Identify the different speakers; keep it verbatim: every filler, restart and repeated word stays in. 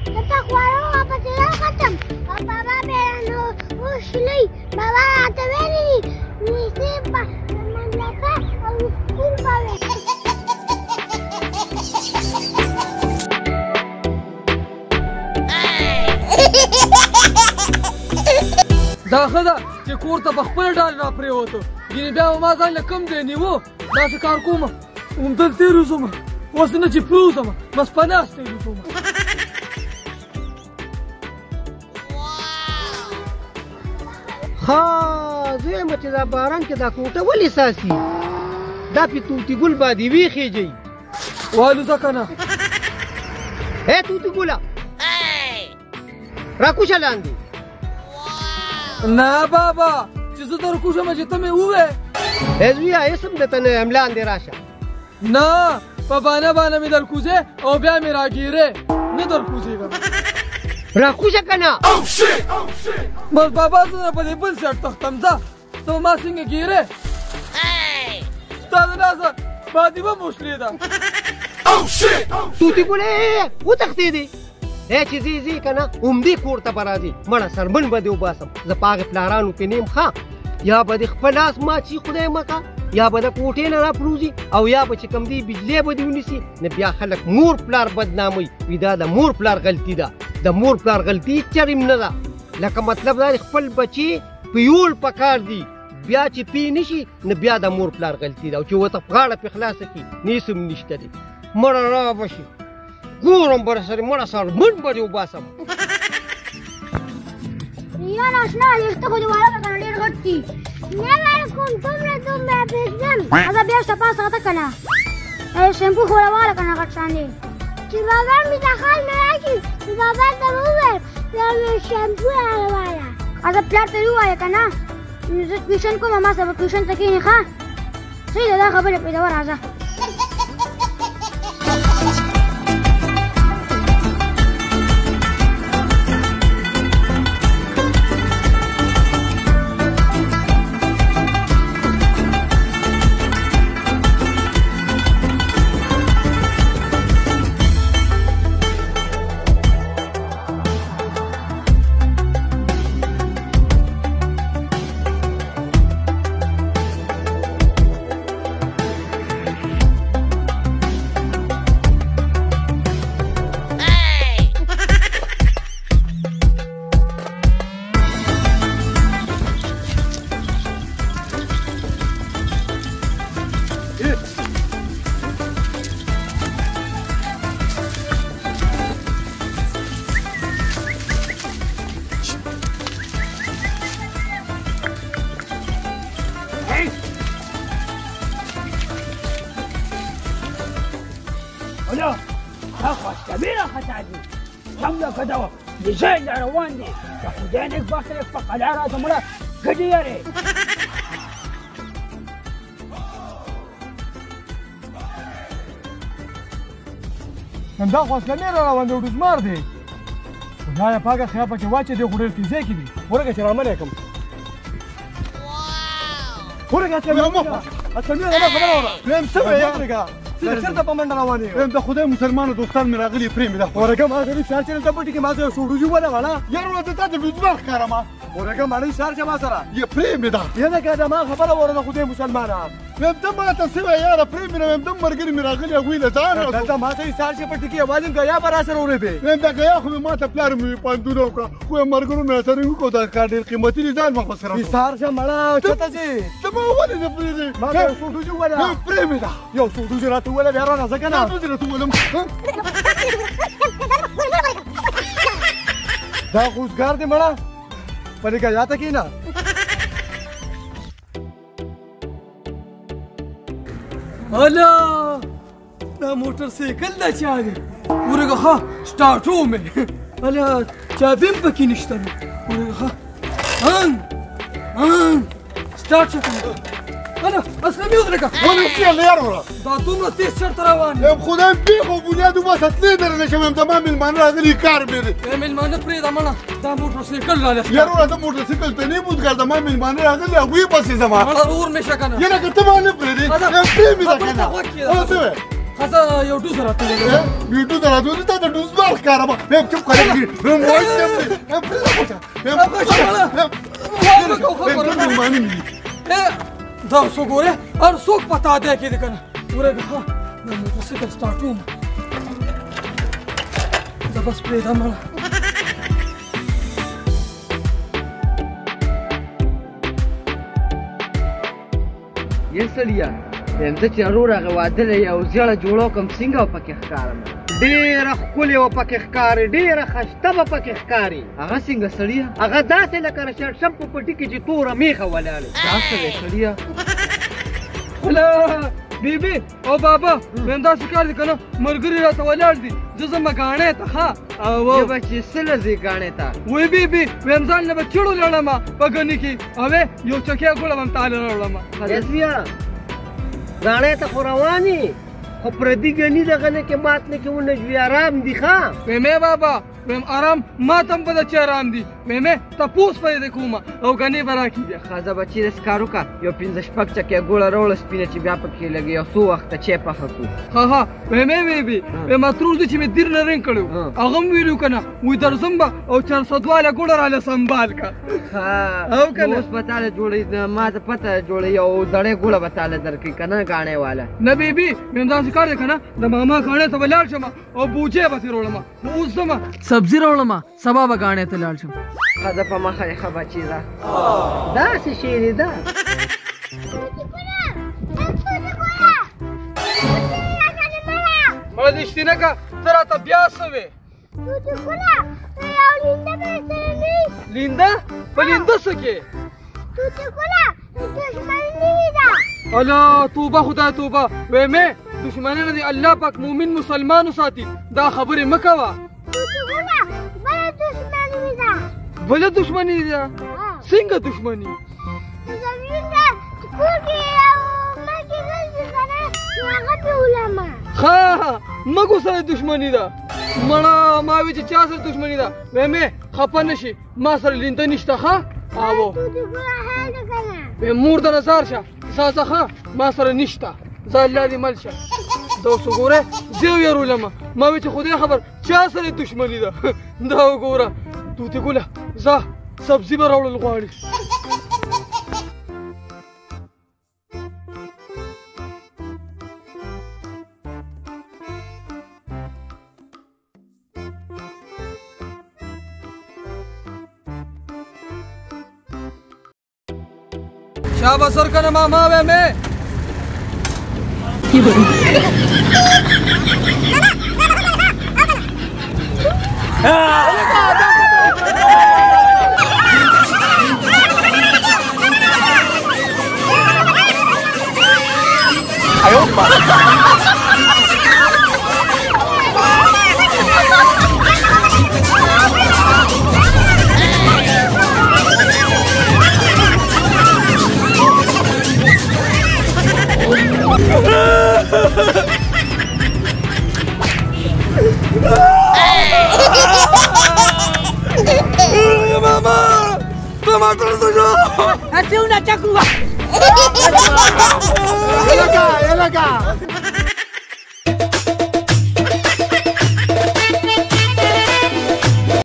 Speaker 1: دته خوارو واپس راغتم او بابا مې نو وشلی بابا راته ویلي نیسې به مملکه او سکول به وي
Speaker 2: دا ښه ده چې کور ته په خپله ډال راپرېوتو ګینې بیا به ما ځان له کوم ځای نیو داسې کار کوم همدلته یې روزم اوس نه چې پروزم بس په ناسته یې روزم
Speaker 3: ها زه یم چې دا باران کې دا کوټه ولې ساسي دا پې توتي ګل باندې ویخېږي
Speaker 2: والوځه که نه
Speaker 3: هی توتي ګله راکوشه لاندې
Speaker 2: نه بابا چې زه در کوشم چې ته مې ووې
Speaker 3: هی زویه هېڅ هم درته نه یم لاندې راشه
Speaker 2: نه په بانه بانه مې در کوزې او بیا مې راګیرې نه در کوزېږم
Speaker 3: راکوشه که نه
Speaker 2: بس بابا زه نه په دې بل سیټ تختم ځه ته ما څنګه ګیرې ستا د لاسه بادیوه موشلې ده
Speaker 3: توتي ګلې وتښتېدې ای چې ځې ځې که نه همدې کور ته به راځې مړه سرمن به دې وباسم زه په هغې پلارانو کې نیم ښه یا به دې خپل لاس ماچي خدای مکه یا به د کوټې نه راپروزي او یا به چې کوم دی بجلی به دې ونیسي نه بیا خلک مور پلار بدناموي وي دا د مور پلار غلطي ده د مور پلار غلطي چریم نه ده لکه مطلب دا خپل بچي پیول پکار دي بیا چې پی نشي نه بیا د مور پلار غلطي ده او چې ورته غاړه پې خلاصه کړي نیس هم نشته دی مړه را به شي ګورم به رسرې مړه سرمن به دې وباسم
Speaker 1: ریان اشنا ویښته خو دې واړه که که نه ډېر غټ دي نه کوم دومره دومره پرېږدم ازه بیا شته پاسه غته که نه شیمپو خو راواله که نه غټ شان دی چې بابا مې ته خال نه راشي نو بابا ته مې وویل بیا مې شیمپو راواله ازه پلار ته یې ووایه که نه نو زه ټیوشن کوم ما سره به ټیوشن ته کښېنې ښه صحیح ده دا خبرې پرېږده راځه
Speaker 4: ولا اخوات كبيرة ختاتي شملة كدوة بزين روان دي تاخدينك بصرك فقد عرات ملا كديري
Speaker 2: همدا خواسته مې را روان دی وډوزمار دی خدایه پاکه خیا پکې واچې دی خو ډېر تیزی کې دي ورکه چې رامنې کړم ورکه چې مې اصل مې نه خبره وره ویم څه وې ورکه چېرته په منډه روان یې ویم د خدای مسلمانو دوستان مې راغلي پرې مې ده ورکه ما غریب شار چېرته پټي کې ما سره شوډوجي وله والا یار ورته تا ته وډوزمار ښکارم ورکه ماڼۍ شار چې ما سره یې پرې مې ده یعنې که د ما خبره وره د خدای مسلمانه ویم ته ما ته څه وې یاره پرې مې نه ویم ته ملګري مې راغلي هغوی له ځان دلته ما ته شار چې پټي کې یوازې ګیا به را سره ورېدې ویم دا ګیا خو مې ما ته پلار مې پوهنتون وکړه خو یې ملګرو مې راسره وکړو دا کار ډېر قیمتي دی ځان مخ سره سار شه مړه چېرته ځې ته ما ولې نه پرېږدې ما ته یو سوډوجي وویله پرې مې ده یو سوډوجي راته وویله بیا رانه ځه که نه سوډوجي راته وویلم دا خو اوسګار دی مړه په دې ګیا ته کښېنه هلا دا موټر سایکل دا چا دی ورګه ښه سټارټ ومې هلا چابي هم پکې نشته نو ورګه ښه ان ان سټارټ شه هلا اسلامي ودرګه ونه سیل یار وره دا دومره تیز چېرته روان یم خدای پېښ او بنیاد وباسه تلې در نه شم یم زما مېلمانه راغلي کار مې دی مېلمانه پرېږده مړه دا موټر سایکل رالېست یار وره ته موټر سایکل ته نه بوزګر زما مېلمانه راغلي هغوی پسې زما مړه اور مې شه که نه یعنې که ته ما نه پرېږدې پرې مې ده که نه څه وې
Speaker 5: خاصه یو ډوز راته
Speaker 2: بیٹو ذرا دو ته د ډوز بار کارم هم چوپ کړی هم وای هم هم هم
Speaker 5: دا څو ګوره هر څوک پتا دی کې کنه ورګه ها نو موټرسایکل سٹارټوم دا بس پرې دا مړه
Speaker 3: یا سړیا زه چې ورور هغه واده دی یو زیړه جوړو کوم څنګه به پکې ښکارم ډېره ښکلې به پکې ښکاري ډېره ښایسته به پکې ښکاري هغه څنګه سړیا هغه داسې لکه رشړشم په پټي کې چې توره میخه ولاړې داسې دی سړیا
Speaker 5: هله بیبي او بابا ویم داسې کار دی که نه ملګري راته ولاړ دي زه ځم ګاڼې ته ښه
Speaker 3: او بچې څه ځې ګاڼې ته
Speaker 5: وی بیبي ویم ځان نه به چړو لړم په ګني کې اوې یو چکې ګوړه به م تاله راوړم
Speaker 3: رضیا ګاڼې ته خو روانې خو پردي ګني دغه نه کې مات نه کې ونجوي آرام دي ښه
Speaker 5: ویمې بابا ویم آرام ما ته هم په ده چې آرام دي ویمې تپوس به یې د کومه او ګنې به راکېږي
Speaker 3: ښځه بچې داسې کار وکړه یو پنځه شپږ چکې ګوړه راوړه سپینه چې بیا پکې لږ یو څو وخته چای پخه کړو
Speaker 5: ها ها ویمې بیبي ویم اتروز دی چې مې دیر نه رنګ کړی و هغه هم ویلي و که نه وایي درځم به او چار سدواله ګوړه راله سنبال که
Speaker 3: او که نه اوس به تاله جوړوي ما ته پته جوړوي او زړې ګوړه به تاله درکوي که نه ګاڼې واله
Speaker 5: نه بیبي ویم داسې کار دی که نه د ماما ګاڼې ته به لاړ شم او بوجۍ به ترې راوړم نو اوس ځمه سبزي راوړم سبا به ګاڼې ته لاړ شم
Speaker 3: ښځه په مخه یې ښه بچې ده داسې شعرې ده
Speaker 5: مړه دې شتینه که ته راته بیا څه وې لینده په لینده څه کې الله توبه خدای توبه ویمې دشمني نه دي الله پاک مومن مسلمان وساتي دا خبرې مه کوه بله دشمني ده څنګه دشمني ښه مګو سره دشمني ده مړه ما وی چې چا سره دشمني ده ویمې خفه نه شي ما سره لینده نشته ښه اوو مور د نظر شه ساسه ښه ما سره نشته زه الله دې مل شه دا اوس وګوره زه ویرولم ما وی چې خدای خبر چا سره دشمني ده دا وګوره توتې ګله ځه سبزي به راوړل غواړي شابه سر کنه ماما ویمې ماما टमाटर से जो
Speaker 4: ऐसे una chakua
Speaker 2: ये लगा ये लगा